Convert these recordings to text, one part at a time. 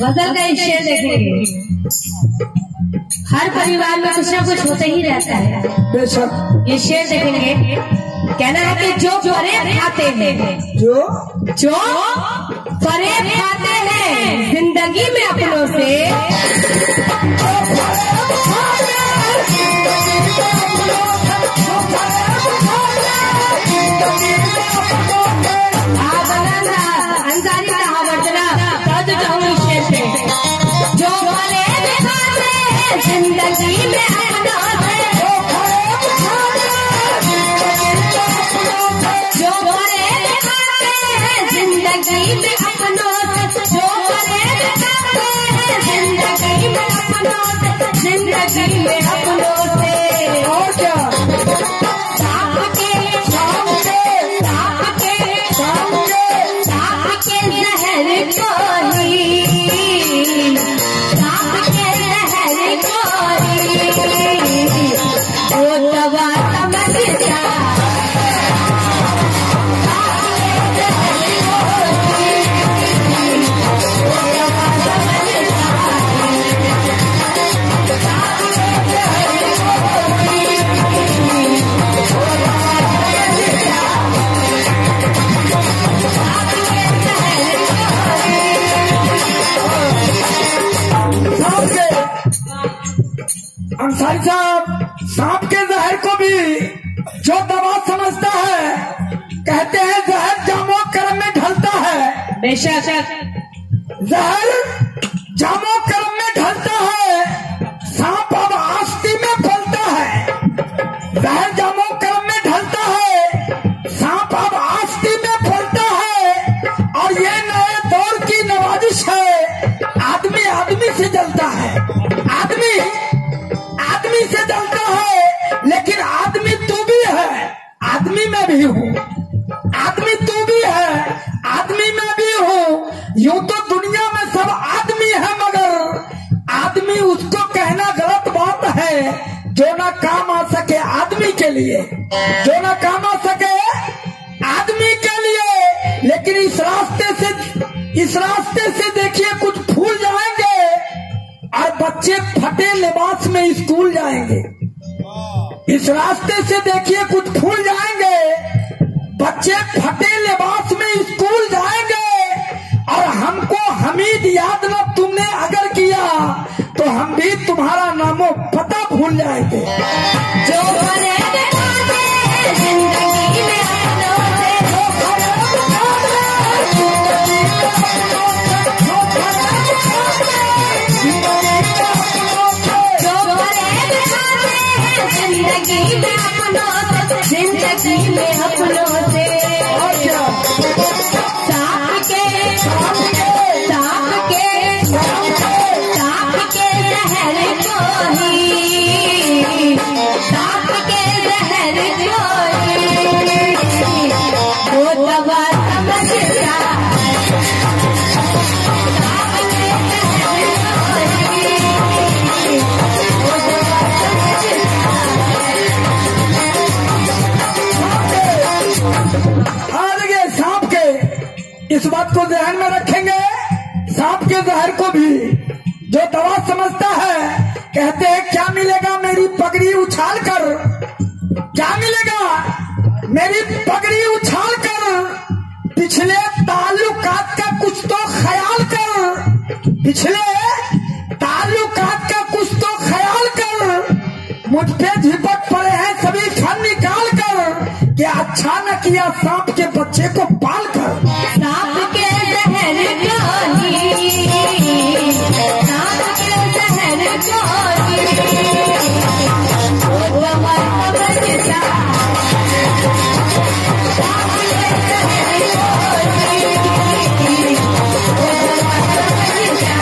गजल का एक शेर देखेंगे। हर परिवार में कुछ ना कुछ होते ही रहता है। बेशक ये शेर देखेंगे। कहना है कि जो परे खाते हैं, जो परे खाते हैं जिंदगी में अपनों से, अंसारी कहावत ना जो शेर से, जो परे खाते हैं जिंदगी में अपनों से, जो परे खाते हैं जिंदगी में अपनों से, जो परे खाते हैं जिंदगी में अपनों से, जिंदगी में अपनों से। और क्या साथ के जहर को ही, साथ के जहर को ही वो दवा समझता, अंसारी साहब सांप के जहर को भी जो दवा समझता है, कहते हैं जहर जामो कर्म में ढलता है। बेशक जहर जामो कर्म में ढलता है, सांप अब आस्ती में फलता है। जहर जामो कर्म में ढलता है, सांप अब आस्ती में फलता है। और ये नए दौर की नवाजिश है, आदमी आदमी से जलता है, आदमी से जलता है। लेकिन आदमी तू भी है, आदमी मैं भी हूँ, आदमी तू भी है, आदमी मैं भी हूँ। यूं तो दुनिया में सब आदमी है, मगर आदमी उसको कहना गलत बात है जो ना काम आ सके आदमी के लिए, जो ना काम आ सके आदमी के लिए। लेकिन इस रास्ते से देखिए कुछ फूल जाएंगे और बच्चे फटे लिबास में स्कूल जाएंगे। इस रास्ते से देखिए कुछ फूल जाएंगे, बच्चे फटे लिबास में स्कूल जाएंगे। और हमको हमीद याद न तुमने अगर किया तो हम भी तुम्हारा नामो पता भूल जाएंगे। जो बने जिंदगी में अपनों से, जिंदगी में अपनों से, जिंदगी में अपनों से। और क्या साथ के जहर को ही, साथ के जहर को ही वो दवा समझता, साथ के जहर को ही वो दवा समझता। देखिए सांप के इस बात को ध्यान में रखेंगे। सांप के जहर को भी जो दवा समझता है, कहते हैं क्या मिलेगा मेरी पगड़ी उछाल कर, क्या मिलेगा मेरी पगड़ी उछाल कर। पिछले ताल्लुकात का कुछ तो ख्याल कर, पिछले ताल्लुकात का कुछ तो ख्याल कर। मुझ पे झिपक पड़े हैं सभी फन निकाल कर, क्या अच्छा न किया सांप के बच्चे को पाल कर। सांप के जहर को ही, सांप के जहर को ही वो दवा समझता, सांप के जहर को ही वो दवा समझता।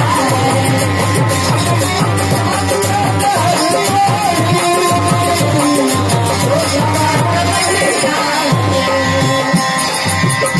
वो दवा समझता।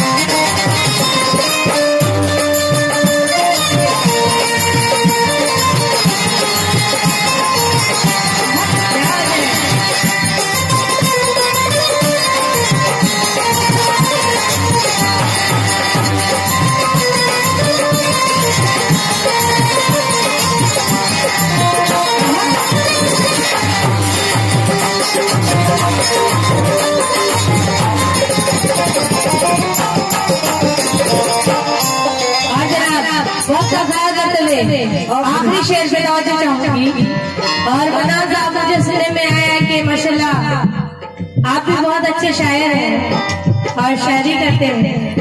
में आखिरी शेर पे तवज्जो चाहूंगी। और मनाज साहब, मुझे सुनने में आया कि माशाल्लाह आप भी बहुत अच्छे शायर हैं और शायरी करते हैं।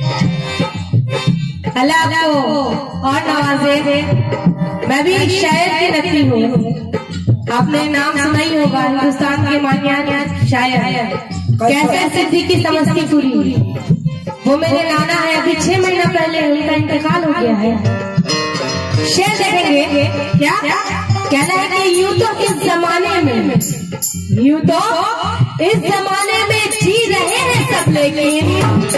अल्लाह आपको और नवाजे। मैं भी शायर की नकली हूँ। आपने नाम सुना ही होगा, हिंदुस्तान के मान्यान शायर कैसर सिद्दीकी समस्तीपुरी। वो मेरे नाना है, अभी 6 महीना पहले उनका इंतकाल हो गया है। शेर देखेंगे क्या कहना है कि यूं तो इस जमाने में जी रहे हैं सब, लेकिन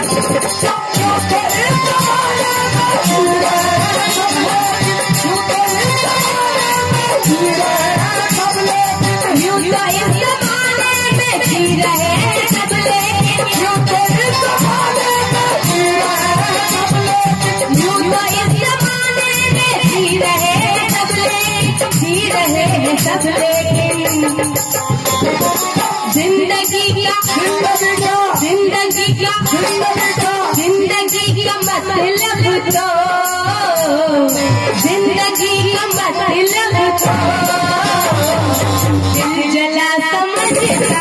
जिंदगी का मतलब तो दिल जला समझता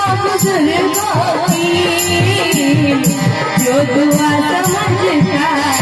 जो दुआ समझता